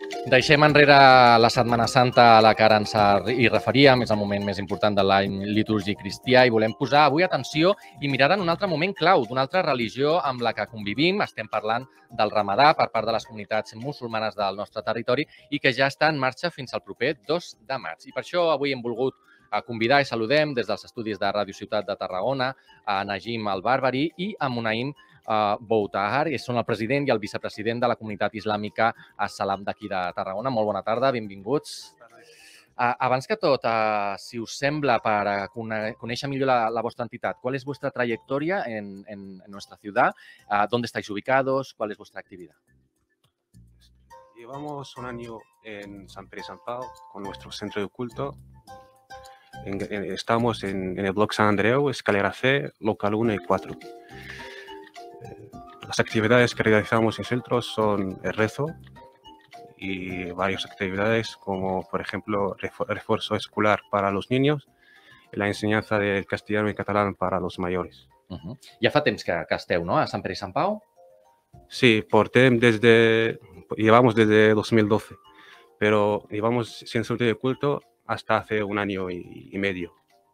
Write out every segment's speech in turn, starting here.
Deixem enrere la Setmana Santa a la que ara ens hi referíem, és el moment més important de l'any litúrgic cristià i volem posar avui atenció i mirar en un altre moment clau, d'una altra religió amb la que convivim. Estem parlant del Ramadà per part de les comunitats musulmanes del nostre territori i que ja està en marxa fins al proper 2 de maig. I per això avui hem volgut convidar i saludem des dels estudis de Ràdio Ciutat de Tarragona a Najim al-Barbari i a Munaim Boutahar, que són el president i el vicepresident de la comunitat islàmica As-Salam d'aquí de Tarragona. Molt bona tarda, benvinguts. Abans que tot, si us sembla, per conèixer millor la vostra entitat, ¿cuál es vuestra trayectoria en nuestra ciudad? ¿Dónde estáis ubicados? ¿Cuál es vuestra actividad? Llevamos un año en San Pere y San Pau con nuestro centro de culto. Estamos en el bloque San Andreu, escalera C, local 1 y 4. Las actividades que realizamos en centros son el rezo y varias actividades como, por ejemplo, refuerzo escolar para los niños y la enseñanza del castellano y catalán para los mayores. Ja fa temps que esteu, no?, a Sant Pere i Sant Pau? Sí, llevamos desde 2012, pero llevamos sin centro de culto hasta hace un año y medio.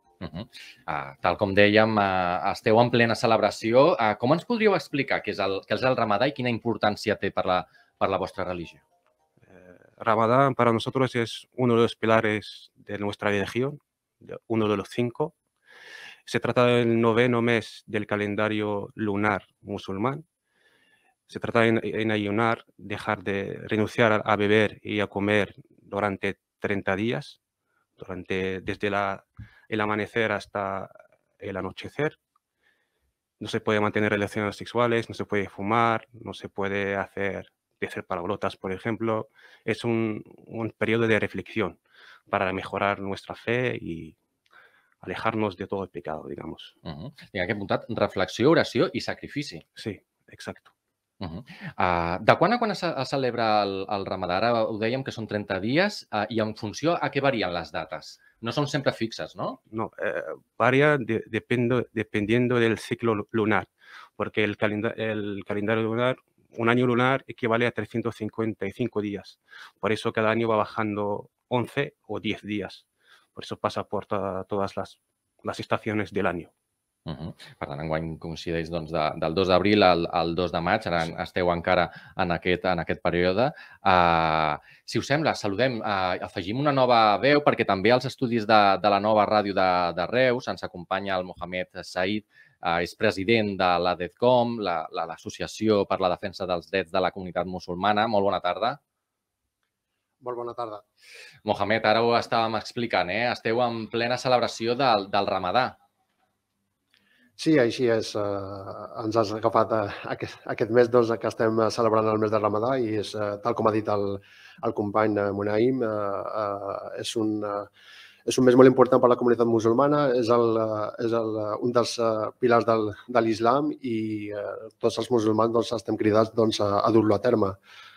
Tal com dèiem, esteu en plena celebració. Com ens podríeu explicar què és el Ramadà i quina importància té per la vostra religió? Ramadán para nosotros es uno de los pilares de nuestra religión, uno de los 5. Se trata del 9º mes del calendario lunar musulmán. Se trata en ayunar, renunciar a beber y a comer durante 30 días, desde el amanecer hasta el anochecer. No se puede mantener relaciones sexuales, no se puede fumar, no se puede hacer palabrotas, por ejemplo. Es un periodo de reflexión para mejorar nuestra fe y alejarnos de todo el pecado, digamos. Tinc aquí apuntat reflexió, oració i sacrifici. Sí, exacto. De quan a quan es celebra el Ramadà? Ara ho dèiem que són 30 dies i en funció a què varien les dates? No són sempre fixes, ¿no? No, varía dependiendo del ciclo lunar, porque el calendario lunar, un año lunar equivale a 355 días. Por eso cada año va bajando 11 o 10 días. Por eso pasa por todas las estaciones del año. Per tant, enguany coincideix del 2 d'abril al 2 de maig, ara esteu encara en aquest període. Si us sembla, saludem, afegim una nova veu perquè també als estudis de la nova ràdio de Reus ens acompanya el Mohamed Said, és president de l'ADECOM, l'Associació per la Defensa dels Drets de la Comunitat Musulmana. Molt bona tarda. Molt bona tarda. Mohamed, ara ho estàvem explicant, esteu en plena celebració del Ramadà. Sí, així és. Ens has agafat aquest mes que estem celebrant el mes de Ramadà i és, tal com ha dit el company Munaim, és un mes molt important per a la comunitat musulmana, és un dels pilars de l'islam i tots els musulmans estem cridats a dur-lo a terme,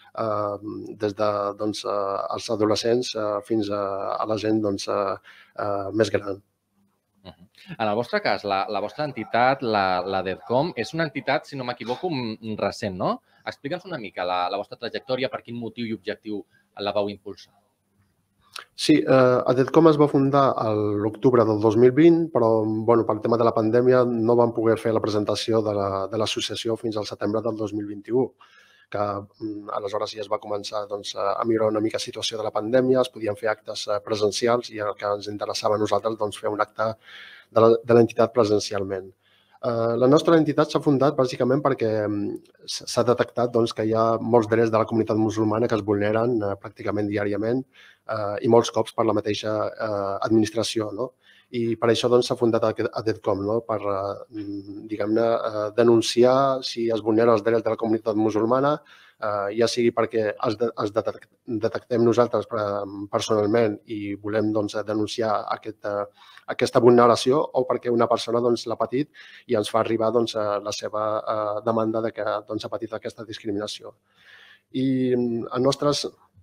des dels adolescents fins a la gent més gran. En el vostre cas, la vostra entitat, l'ADECOM, és una entitat, si no m'equivoco, recent, no? Explica'ns una mica la vostra trajectòria, per quin motiu i objectiu la vau impulsar. Sí, ADECOM es va fundar a l'octubre del 2020, però pel tema de la pandèmia no vam poder fer la presentació de l'associació fins al setembre del 2021, que aleshores ja es va començar a millorar una mica la situació de la pandèmia, es podien fer actes presencials i el que ens interessava a nosaltres fer un acte de l'entitat presencialment. La nostra entitat s'ha fundat bàsicament perquè s'ha detectat que hi ha molts drets de la comunitat musulmana que es vulneren pràcticament diàriament i molts cops per la mateixa administració. I per això s'ha fundat ADECOM, per, diguem-ne, denunciar si es vulneren els drets de la comunitat musulmana, ja sigui perquè els detectem nosaltres personalment i volem denunciar aquesta vulneració o perquè una persona l'ha patit i ens fa arribar la seva demanda que ha patit aquesta discriminació. I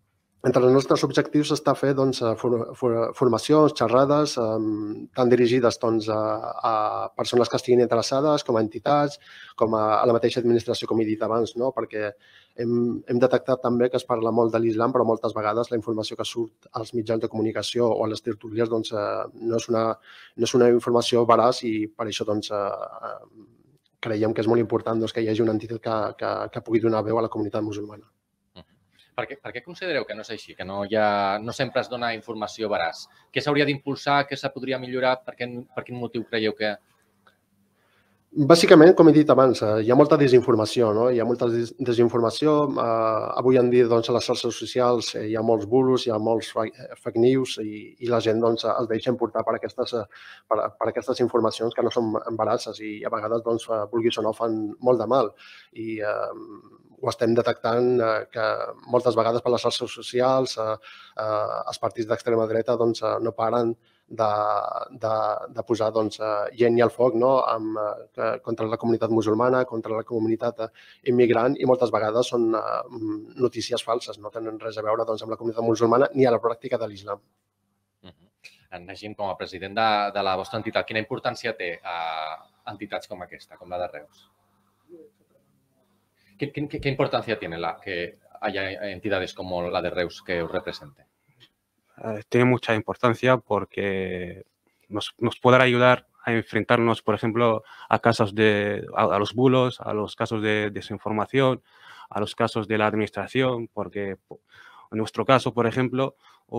Entre els nostres objectius està fer formacions, xerrades, tant dirigides a persones que estiguin interessades, com a entitats, com a la mateixa administració, com he dit abans, perquè hem detectat també que es parla molt de l'islam, però moltes vegades la informació que surt als mitjans de comunicació o a les tertúlies no és una informació veraç i per això creiem que és molt important que hi hagi una entitat que pugui donar veu a la comunitat musulmana. Per què considereu que no és així, que no sempre es dona informació veraç? Què s'hauria d'impulsar, què se podria millorar? Per quin motiu creieu que... Bàsicament, com he dit abans, hi ha molta desinformació. Hi ha molta desinformació. Avui en dia, a les xarxes socials hi ha molts bulos, hi ha molts fake news i la gent es deixa portar per aquestes informacions que no són veraces i a vegades, vulguis o no, fan molt de mal. I ho estem detectant que moltes vegades per les xarxes socials els partits d'extrema dreta no paren de posar llenya al foc contra la comunitat musulmana, contra la comunitat immigrant i moltes vegades són notícies falses, no tenen res a veure amb la comunitat musulmana ni a la pràctica de l'islam. Najim, com a president de la vostra entitat, quina importància té entitats com aquesta, com la de Reus? ¿Qué importancia tiene que haya entidades como la de Reus que os representen? Tiene mucha importancia porque nos podrá ayudar a enfrentarnos, por ejemplo, a los bulos, a los casos de desinformación, a los casos de la administración, porque en nuestro caso, por ejemplo,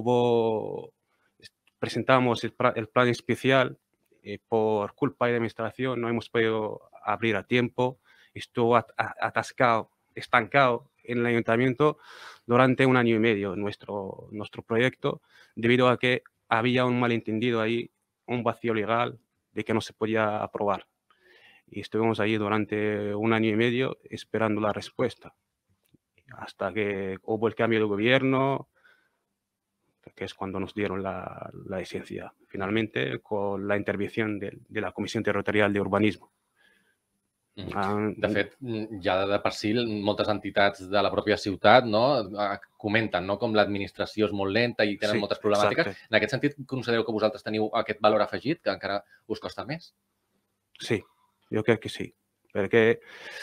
presentamos el plan especial y por culpa de la administración no hemos podido abrir a tiempo. Estuvo atascado, estancado en el ayuntamiento durante 1 año y medio nuestro proyecto, debido a que había un malentendido ahí, un vacío legal de que no se podía aprobar. Y estuvimos ahí durante 1 año y medio esperando la respuesta, hasta que hubo el cambio de gobierno, que es cuando nos dieron la licencia, finalmente, con la intervención de la Comisión Territorial de Urbanismo. De fet, ja de per si moltes entitats de la pròpia ciutat comenten com l'administració és molt lenta i tenen moltes problemàtiques. Exacte. En aquest sentit, considereu que vosaltres teniu aquest valor afegit, que encara us costa més? Sí, yo creo que sí, porque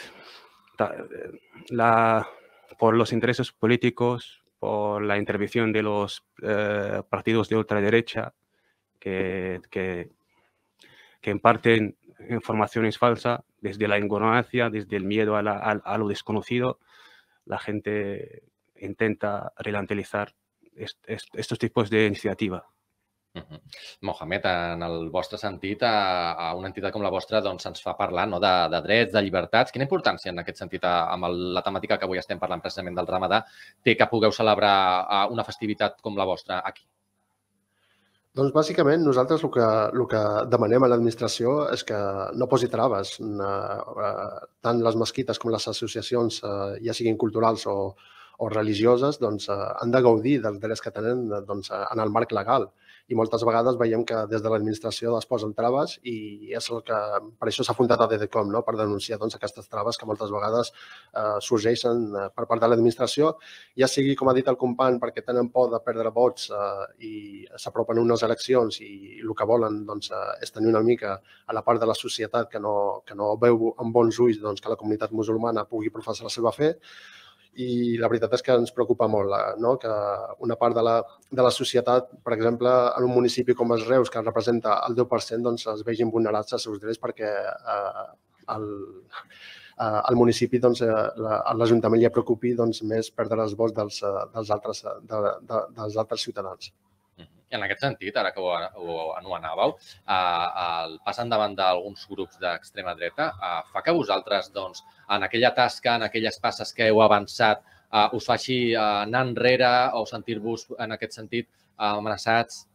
por los intereses políticos, por la intervención de los partidos de ultraderecha que imparten informaciones falsas, desde la ignorancia, desde el miedo a lo desconocido, la gente intenta relantelizar estos tipos de iniciativa. Mohamed, en el vostre sentit, a una entitat com la vostra se'ns fa parlar de drets, de llibertats. Quina importància en aquest sentit, amb la temàtica que avui estem parlant precisament del Ramadà, té que pugueu celebrar una festivitat com la vostra aquí? Doncs bàsicament nosaltres el que demanem a l'administració és que no posi traves. Tant les mesquites com les associacions, ja siguin culturals o religioses, han de gaudir dels drets que tenen en el marc legal. I moltes vegades veiem que des de l'administració es posen traves i és per això s'ha fundat a DDCOM, per denunciar aquestes traves que moltes vegades sorgeixen per part de l'administració, ja sigui, com ha dit el company, perquè tenen por de perdre vots i s'apropen unes eleccions i el que volen és tenir una mica a la part de la societat que no veu amb bons ulls que la comunitat musulmana pugui professar la seva fe. I la veritat és que ens preocupa molt que una part de la societat, per exemple, en un municipi com és Reus, que representa el 10%, es vegin vulnerats els seus drets perquè al municipi, a l'Ajuntament li preocupi més perdre els vots dels altres ciutadans. En aquest sentit, ara que ho anomenàveu, el pas endavant d'alguns grups d'extrema dreta fa que vosaltres, en aquella tasca, en aquelles passes que heu avançat, us faci anar enrere o sentir-vos, en aquest sentit, amenaçats?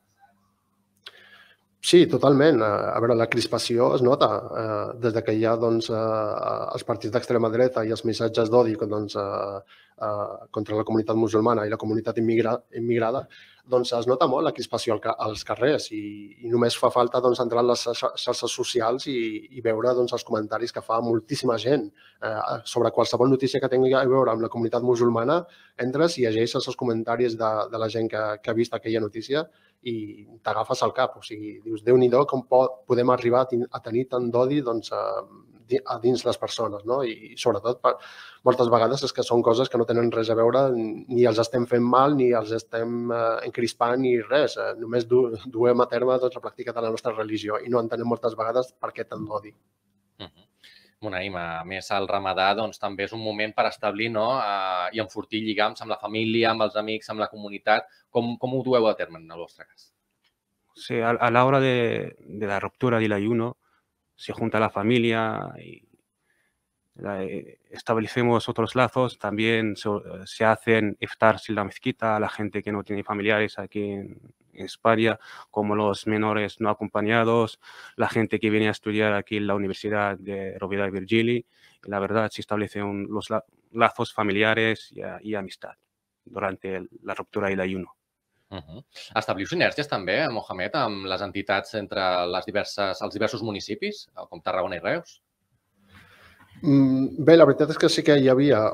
Sí, totalment. A veure, la crispació es nota. Des que hi ha els partits d'extrema dreta i els missatges d'odi contra la comunitat musulmana i la comunitat immigrada, doncs es nota molt la crispació als carrers i només fa falta entrar a les xarxes socials i veure els comentaris que fa moltíssima gent sobre qualsevol notícia que tingui a veure amb la comunitat musulmana. Entres i llegeixes els comentaris de la gent que ha vist aquella notícia i t'agafes al cap. O sigui, dius, Déu-n'hi-do, com podem arribar a tenir tant d'odi a dins les persones, no? I sobretot, moltes vegades és que són coses que no tenen res a veure, ni els estem fent mal, ni els estem encrispant, ni res. Només duem a terme la pràctica de la nostra religió i no entenem moltes vegades per què tant d'odi. Bona, i a més el Ramadà també és un moment per establir i enfortir lligams amb la família, amb els amics, amb la comunitat. Com ho dueu a terme en el vostre cas? Sí, a la hora de la ruptura del ayuno, se junta la familia y establecemos otros lazos. También se hacen iftars en la mezquita a la gente que no tiene familiares aquí en España, como los menores no acompañados, la gente que viene a estudiar aquí en la Universidad de Rovira i Virgili. Y la verdad, se establecen los lazos familiares y amistad durante la ruptura del ayuno. Establiu sinergies també, Mohamed, amb les entitats entre els diversos municipis, com Tarragona i Reus? Bé, la veritat és que sí que hi havia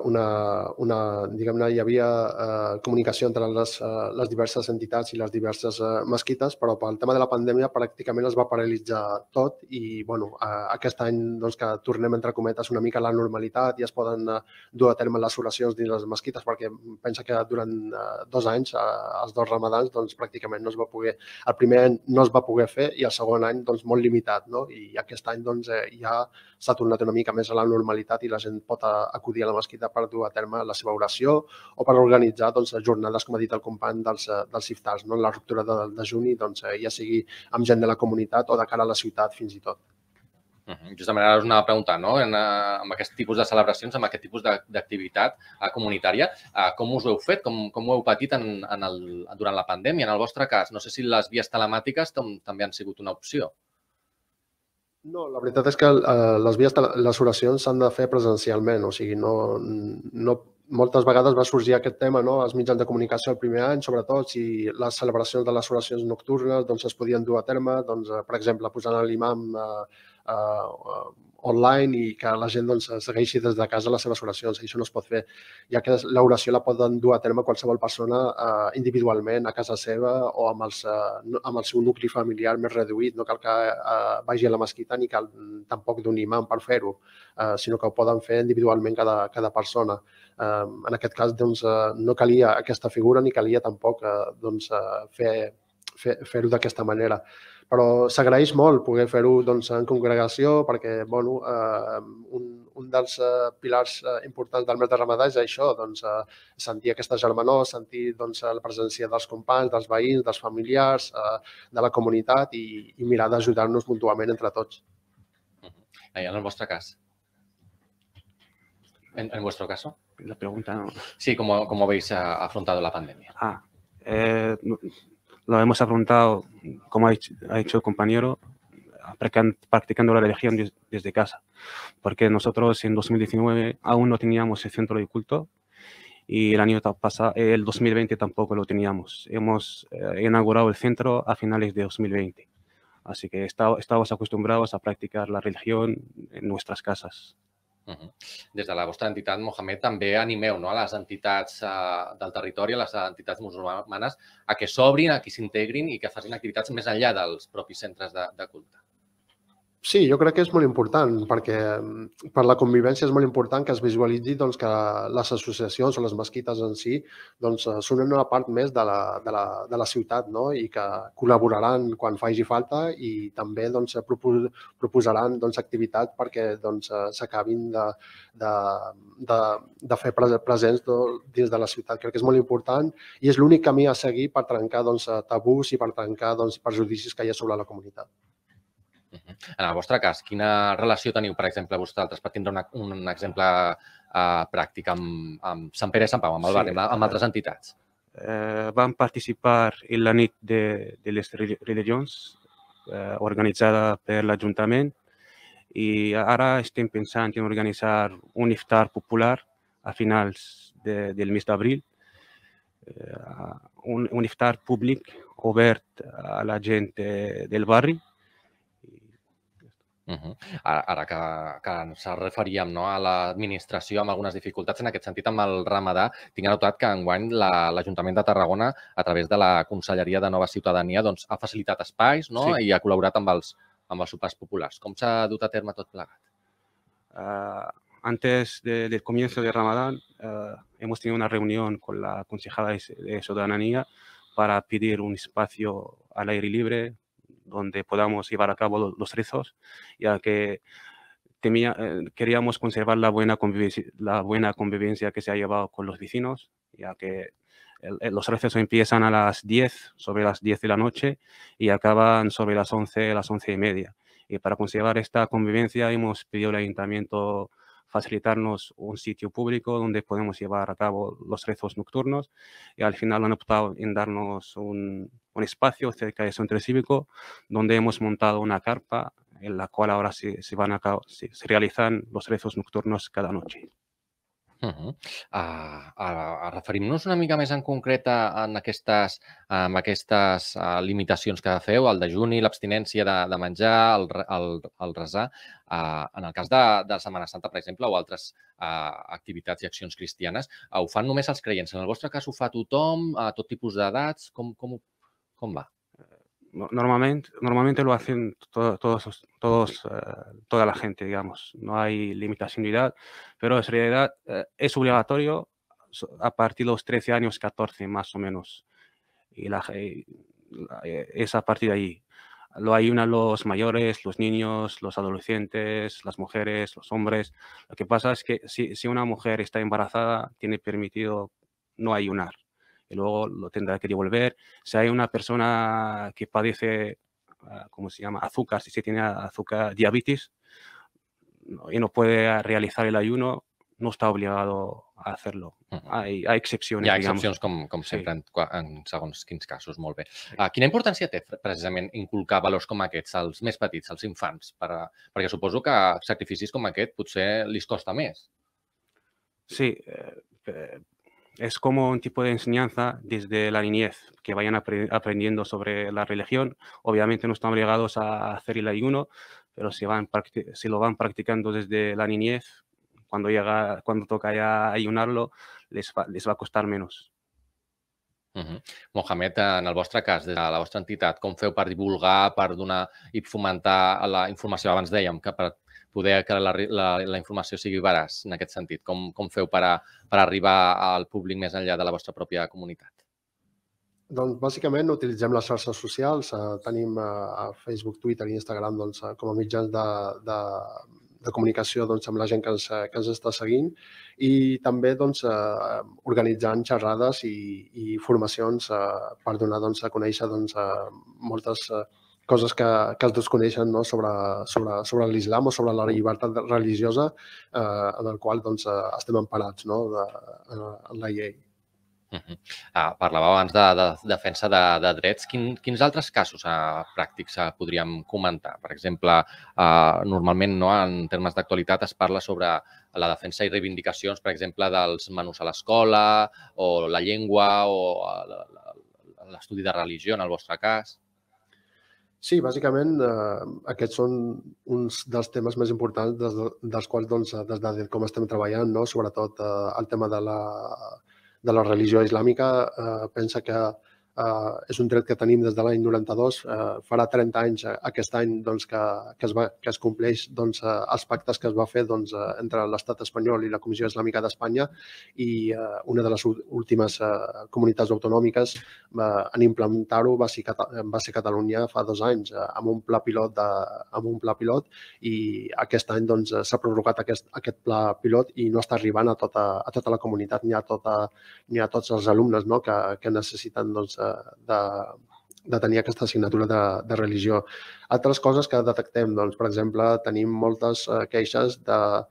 comunicació entre les diverses entitats i les diverses mesquites, però pel tema de la pandèmia pràcticament es va paralitzar tot i aquest any que tornem, entre cometes, una mica a la normalitat i es poden dur a terme les oracions dins les mesquites, perquè pensa que durant 2 anys, els 2 ramadans, pràcticament no es va poder, el primer any no es va poder fer i el segon any molt limitat, no? I aquest any ja s'ha tornat una mica més a la normalitat i la gent pot acudir a la mesquita per dur a terme la seva oració o per organitzar jornades, com ha dit el company, dels iftars, la ruptura de dejuni, ja sigui amb gent de la comunitat o de cara a la ciutat fins i tot. Justament ara us anava a preguntar, amb aquest tipus de celebracions, amb aquest tipus d'activitat comunitària, com us ho heu fet, com ho heu patit durant la pandèmia? En el vostre cas, no sé si les vies telemàtiques també han sigut una opció. No, la veritat és que les oracions s'han de fer presencialment, o sigui, moltes vegades va sorgir aquest tema als mitjans de comunicació el primer any, sobretot si les celebracions de les oracions nocturnes es podien dur a terme, per exemple, posant l'imam online i que la gent segueixi des de casa les seves oracions. Això no es pot fer, ja que l'oració la poden dur a terme qualsevol persona individualment a casa seva o amb el seu nucli familiar més reduït. No cal que vagi a la mesquita ni cal tampoc d'un imam per fer-ho, sinó que ho poden fer individualment cada persona. En aquest cas no calia aquesta figura ni calia tampoc fer-ho d'aquesta manera. Però s'agraeix molt poder fer-ho en congregació perquè un dels pilars importants del mes de Ramadà és això, sentir aquesta germanor, sentir la presència dels companys, dels veïns, dels familiars, de la comunitat i mirar d'ajudar-nos mútuament entre tots. En el vostre cas? ¿En vuestro caso? La pregunta no. Sí, ¿cómo habéis afrontado la pandemia? Lo hemos afrontado, como ha dicho el compañero, practicando la religión desde casa. Porque nosotros en 2019 aún no teníamos el centro de culto y el año pasado, el 2020 tampoco lo teníamos. Hemos inaugurado el centro a finales de 2020. Así que estamos acostumbrados a practicar la religión en nuestras casas. Des de la vostra entitat, Mohamed, també animeu a les entitats del territori, a les entitats musulmanes, a que s'obrin, a que s'integrin i que facin activitats més enllà dels propis centres de culte. Sí, jo crec que és molt important, perquè per la convivència és molt important que es visualitzi que les associacions o les mesquites en si són una part més de la ciutat i que col·laboraran quan faci falta i també proposaran activitats perquè s'acabin de fer presents dins de la ciutat. Crec que és molt important i és l'únic camí a seguir per trencar tabús i per trencar prejudicis que hi ha sobre la comunitat. En el vostre cas, quina relació teniu, per exemple, vosaltres, per tindre un exemple pràctic amb Sant Pere i Sant Pau, amb el barri, amb altres entitats? Vam participar en la nit de les religions organitzada per l'Ajuntament i ara estem pensant en organitzar un iftar popular a finals del mes d'abril, un iftar públic obert a la gent del barri. Ara que ens referíem a l'administració amb algunes dificultats, en aquest sentit, amb el Ramadà, tinc anotat que enguany l'Ajuntament de Tarragona, a través de la Conselleria de Nova Ciutadania, ha facilitat espais i ha col·laborat amb els sopars populars. Com s'ha dut a terme tot plegat? Antes del comienzo de Ramadán, hemos tenido una reunión con la Concejala de Ciudadanía para pedir un espacio al aire libre donde podamos llevar a cabo los rezos, ya que queríamos conservar la buena convivencia que se ha llevado con los vecinos, ya que los rezos empiezan a las 10, sobre las 10 de la noche, y acaban sobre las 11, las 11:30. Y para conservar esta convivencia hemos pedido al ayuntamiento facilitarnos un sitio público donde podemos llevar a cabo los rezos nocturnos, y al final han optado en darnos un espacio cerca del centro cívico donde hemos montado una carpa en la cual ahora se realizan los rezos nocturnos cada noche. Referim-nos una mica més en concret en aquestes limitacions que feu, el dejuni, l'abstinència de menjar, el resar. En el cas de Setmana Santa, per exemple, o altres activitats i accions cristianes, ho fan només els creients? En el vostre cas ho fa tothom, a tot tipus d'edats? Com va? Normalmente lo hacen toda la gente, digamos. No hay limitación de edad, pero en realidad es obligatorio a partir de los 13 años, 14 más o menos. Y es a partir de ahí. Lo ayunan los mayores, los niños, los adolescentes, las mujeres, los hombres. Lo que pasa es que si una mujer está embarazada, tiene permitido no ayunar. Y luego lo tendrá que devolver. Si hay una persona que padece, ¿cómo se llama?, azúcar, si se tiene azúcar, diabetes, y no puede realizar el ayuno, no està obligado a hacerlo. Hay excepcions, Hi ha excepcions, com sempre, en segons quins casos. Molt bé. Quina importància té, precisament, inculcar valors com aquests als més petits, als infants? Perquè suposo que sacrificis com aquest potser li costa més. Sí, es como un tipo de enseñanza desde la niñez, que vayan aprendiendo sobre la religión. Obviamente no están obligados a hacer el ayuno, pero si lo van practicando desde la niñez, cuando toca ya ayunarlo, les va a costar menos. Mohamed, en el vostre cas, des de la vostra entitat, com feu per divulgar, per donar i fomentar la informació? Abans dèiem que per poder que la informació sigui veraç, en aquest sentit. Com feu per arribar al públic més enllà de la vostra pròpia comunitat? Doncs, bàsicament, utilitzem les xarxes socials. Tenim Facebook, Twitter i Instagram com a mitjans de comunicació amb la gent que ens està seguint, i també organitzant xerrades i formacions per donar a conèixer moltes coses que es desconeixen sobre l'islam o sobre la llibertat religiosa en el qual estem emparats en la llei. Parlàveu abans de defensa de drets. Quins altres casos pràctics podríem comentar? Per exemple, normalment, en termes d'actualitat, es parla sobre la defensa i reivindicacions, per exemple, dels menús a l'escola, o la llengua, o l'estudi de religió, en el vostre cas. Sí, bàsicament, aquests són uns dels temes més importants dels quals des de com estem treballant, sobretot el tema de la religió islàmica. Pensa que és un dret que tenim des de l'any 92. Farà 30 anys aquest any que es compleix els pactes que es va fer entre l'estat espanyol i la Comissió Islàmica d'Espanya, i una de les últimes comunitats autonòmiques en implementar-ho va ser Catalunya fa 2 anys, amb un pla pilot, i aquest any s'ha prorrogat aquest pla pilot i no està arribant a tota la comunitat ni a tots els alumnes que necessiten de tenir aquesta assignatura de religió. Altres coses que detectem, per exemple, tenim moltes queixes per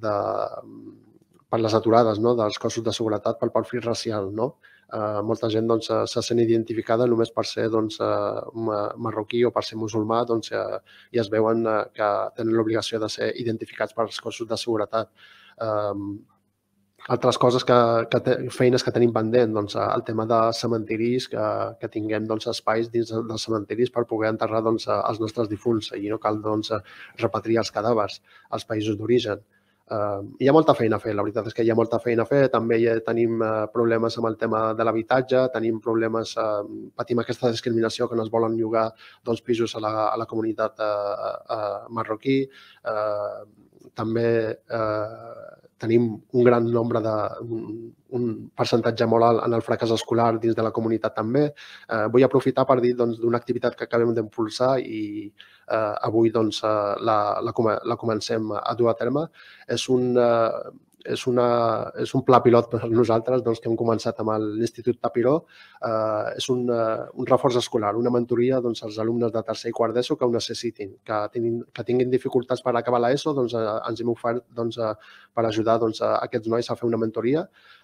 les aturades dels cossos de seguretat pel perfil racial. Molta gent se sent identificada només per ser marroquí o per ser musulmà, i es veuen que tenen l'obligació de ser identificats pels cossos de seguretat. Altres coses, feines que tenim pendent, doncs, el tema de cementiris, que tinguem doncs, espais dins dels cementiris per poder enterrar doncs, els nostres difunts i no cal doncs, repatriar els cadàvers als països d'origen. Hi ha molta feina a fer, la veritat és que hi ha molta feina a fer. També tenim problemes amb el tema de l'habitatge, tenim problemes, patim aquesta discriminació que no es volen llogar doncs, pisos a la comunitat marroquí. També tenim un gran nombre un percentatge molt alt en el fracàs escolar dins de la comunitat també. Vull aprofitar per dir d'una activitat que acabem d'impulsar i avui la comencem a dur a terme. És un pla pilot per nosaltres que hem començat amb l'Institut Tapiró. És un reforç escolar, una mentoria als alumnes de tercer i quart d'ESO que ho necessitin, que tinguin dificultats per acabar l'ESO. Ens hem ofert per ajudar aquests nois a fer una mentoria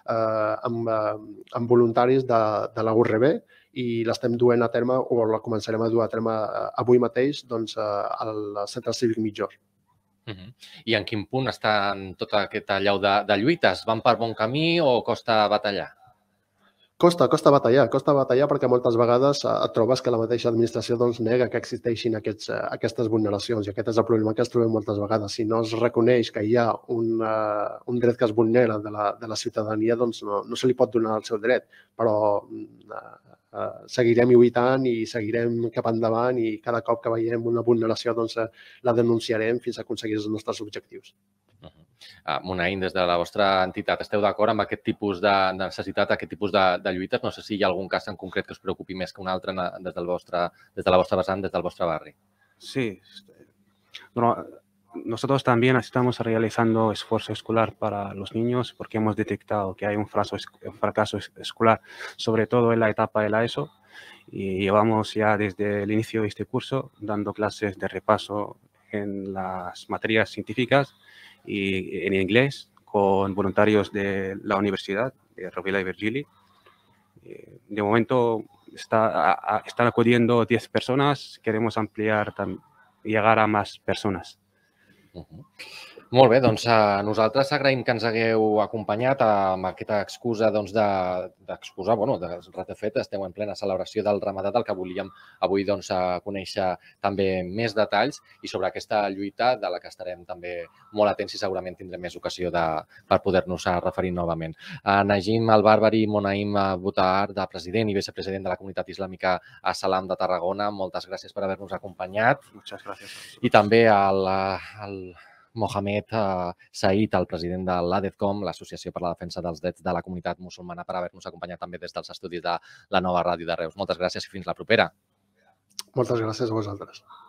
amb voluntaris de la URB i l'estem duent a terme o la començarem a dur a terme avui mateix al Centre Cívic Mitjor. I en quin punt està tota aquesta allau de lluites? Van per bon camí o costa batallar? Costa batallar perquè moltes vegades et trobes que la mateixa administració nega que existeixin aquestes vulneracions i aquest és el problema que ens trobem moltes vegades. Si no es reconeix que hi ha un dret que es vulnera de la ciutadania, doncs no se li pot donar el seu dret, però seguirem lluitant i seguirem cap endavant i cada cop que veiem una vulneració la denunciarem fins a aconseguir els nostres objectius. Munaïm, des de la vostra entitat, esteu d'acord amb aquest tipus de necessitat, aquest tipus de lluites? No sé si hi ha algun cas en concret que us preocupi més que un altre des de la vostra vessant, des del vostre barri. Sí. Nosotros también estamos realizando esfuerzo escolar para los niños porque hemos detectado que hay un fracaso escolar, sobre todo en la etapa de la ESO, y llevamos ya desde el inicio de este curso dando clases de repaso en las materias científicas y en inglés con voluntarios de la universidad, de Rovira i Virgili. De momento están acudiendo 10 personas, queremos ampliar y llegar a más personas. Molt bé, doncs nosaltres agraïm que ens hagueu acompanyat amb aquesta excusa d'exposar, de fet, estem en plena celebració del Ramadà, del que volíem avui conèixer també més detalls i sobre aquesta lluita de la que estarem també molt atents i segurament tindrem més ocasió per poder-nos referir novament. Najim Al-Barbari, Munaïm Butahar, president i vicepresident de la Comunitat Islàmica a Salam de Tarragona, moltes gràcies per haver-nos acompanyat. Muchas gracias. I també al Mohamed Said, el president de l'ADEFCOM, l'Associació per la Defensa dels Drets de la Comunitat Musulmana, per haver-nos acompanyat també des dels estudis de la Nova Ràdio de Reus. Moltes gràcies i fins la propera. Moltes gràcies a vosaltres.